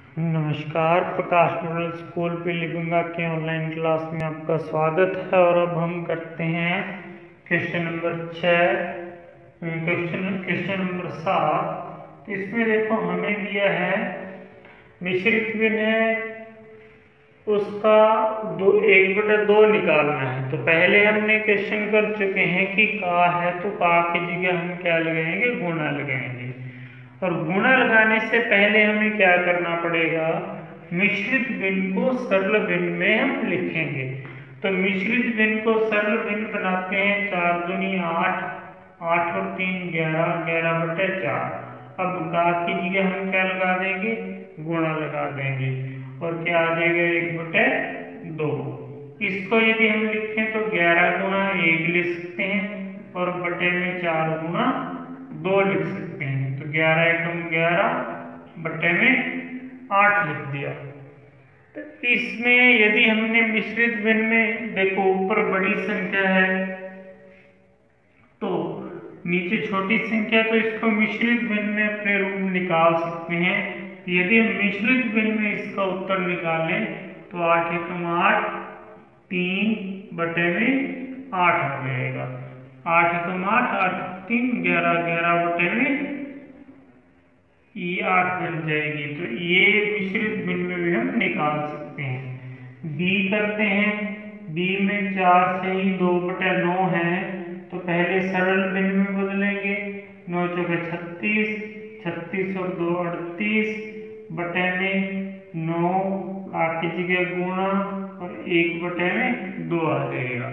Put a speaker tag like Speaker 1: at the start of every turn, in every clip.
Speaker 1: नमस्कार, प्रकाश model school पीलीगंगा के online class में आपका स्वागत है। और अब हम करते हैं क्वेश्चन नंबर 6, क्वेश्चन नंबर 7। इसमें देखो हमें दिया है मिश्रित भिन्न है, उसका 1/2 निकालना है। तो पहले हमने क्वेश्चन कर चुके हैं कि का है, तो का की जगह हम क्या लगाएंगे, गुणा लगाएंगे। और गुणा लगाने से पहले हमें क्या करना पड़ेगा, मिश्रित भिन्न को सरल भिन्न में हम लिखेंगे। तो मिश्रित भिन्न को सरल भिन्न बनाते हैं। 4 दूनी 8, 8 और 3 11, 11/4। अब का की जगह हम क्या लगा देंगे, गुणा लगा देंगे। और क्या आ जाएगा, 1/2। इसको यदि हम लिखें तो 11 गुणा 1 लिख सकते हैं और बटे में 4 गुणा 2 लिख सकते हैं। तो 11 एकम 11 बटे में 8 लिख दिया। तो इसमें यदि हमने मिश्रित भिन्न में देखो ऊपर बड़ी संख्या है तो नीचे छोटी संख्या, तो इसको मिश्रित भिन्न में अपने रूप में निकाल सकते हैं। यदि हम मिश्रित भिन्न में इसका उत्तर निकालें तो 8 एकम 8, 3 बटे में 8 आ जाएगा। 8 एकम 8, 8 3 11, 11 बटे में ये 8 बन जाएगी। तो ये मिश्रित भिन्न में भी हम निकाल सकते हैं। बी करते हैं। बी में 4 से ही 2/9 है, तो पहले सरल भिन्न में बदलेंगे। 9 चौके 36, 36 और 2 38 बटे में 9, आगे जगह गुणा और 1/2 आ जाएगा।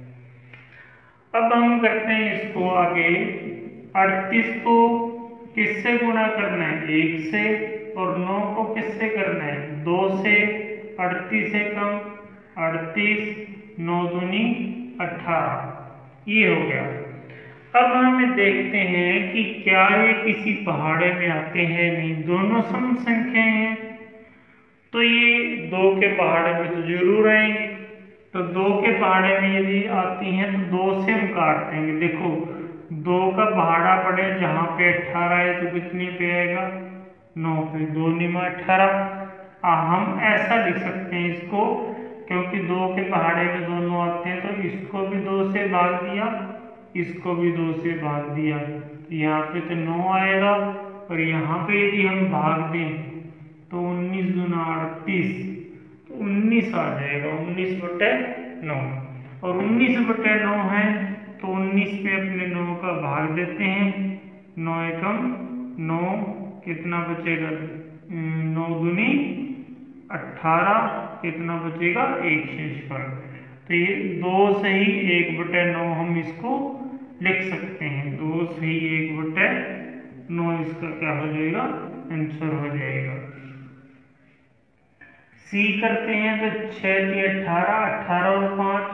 Speaker 1: अब हम करते हैं इसको आगे। 38 को किससे गुणा करना है, 1 से। और 9 को किससे करना है, 2 से। 38 से कम 38, 9 दूनी 18, ये हो गया। अब हमें देखते हैं कि क्या ये किसी पहाड़े में आते हैं, नहीं, दोनों सम संख्याएं हैं तो ये 2 के पहाड़े में तो जरूर आएंगे। तो 2 के पहाड़े में यदि आती हैं तो 2 से हम काट देंगे। देखो 2 का पहाड़ा पड़े जहां पे 18 है तो कितने पे आएगा, 9 पे। 2 निमा 18। हम ऐसा लिख सकते हैं इसको, क्योंकि 2 के पहाड़े में दोनों आते हैं तो इसको भी 2 से भाग दिया, इसको भी 2 से भाग दिया। यहाँ पे तो 9 आएगा और यहाँ पे यदि हम भाग दें तो 19 दूना 38, तो 19 आ जाएगा। 19/9। और 19/9 है तो 19 पे अपने 9 का भाग देते हैं। 9 एकम 9, कितना बचेगा, 9 दूनी 18, कितना बचेगा, 1 शेष पर। तो ये 2 से ही 1/9 हम इसको लिख सकते हैं। 2 से ही 1/9 इसका क्या हो जाएगा, आंसर हो जाएगा। सी करते हैं तो 6 × 18, 18 और 5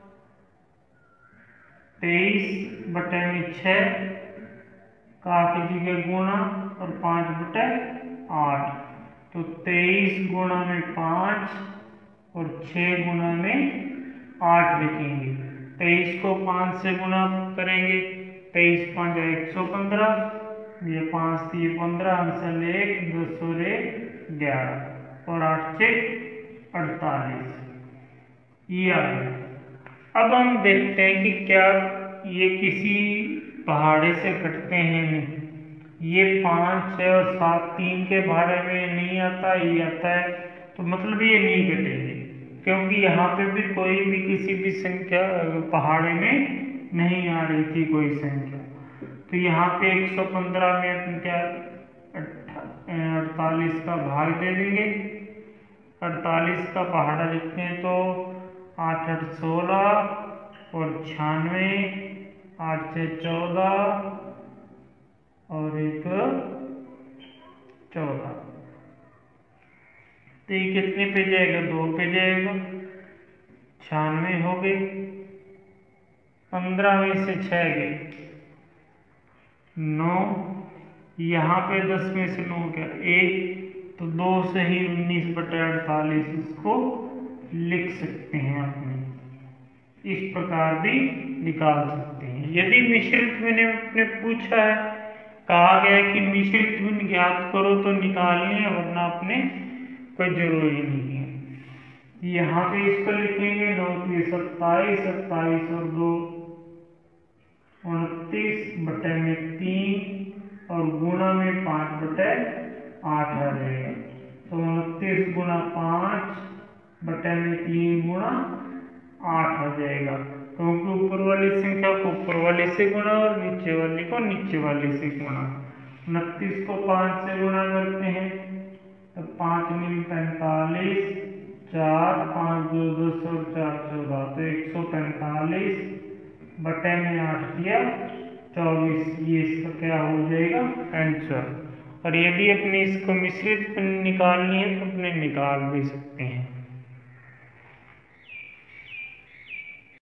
Speaker 1: 23/6, का की जगह गुणा और 5/8। तो 23 गुणा में 5 और 6 गुणा में 8 लिखेंगे। 23 को 5 से गुणा करेंगे, 23 5 115, ये 5 थी 15, आंसर 1, 10 और 1 11 और 8 से 48, ये आ गया। अब हम देखते हैं कि क्या ये किसी पहाड़े से कटते हैं। ये 5 6 और 7 3 के पहाड़े में नहीं आता, ये आता है, तो मतलब ये नहीं कटेंगे, क्योंकि यहाँ पे भी कोई भी किसी भी संख्या पहाड़े में नहीं आ रही थी कोई संख्या। तो यहाँ पे 115 में अपन क्या 48 का भाग दे देंगे। 48 का पहाड़ा लिखते हैं तो 8 8 16 और 96, 8 से 14 और 1 14। तो ये कितने पे जाएगा, 2 पे जाएगा। 96 हो गई, 15 में से 6 गए 9, यहाँ पे 10 में से 9 गया 1, तो 2 से ही 19/48 इसको लिख सकते हैं। अपने इस प्रकार भी निकाल सकते हैं। यदि मिश्रित भिन्न ने पूछा है, कहा गया कि मिश्रित भिन्न ज्ञात करो तो निकालिए, वरना अपने कोई जरूरी नहीं है। यहाँ पे इसको लिखेंगे 9 3 27, 27 और 2 29/3 और गुणा में 5/8 आ जाएगा। तो 29 गुणा 5/3 गुणा 8 आ जाएगा, क्योंकि ऊपर वाली संख्या को ऊपर वाले से गुणा और नीचे वाली को नीचे वाले से गुणा। 29 को 5 से गुणा करते हैं तो 5 × 45, 4 5 2 10 और 4 14, तो 145 बटे में 8 किया 24। ये इसका क्या हो जाएगा आंसर। और यदि अपने इसको मिश्रित निकालनी है तो अपने निकाल भी सकते हैं।